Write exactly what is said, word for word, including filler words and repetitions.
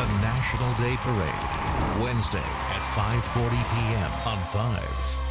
The National Day Parade, Wednesday at five forty p m on five.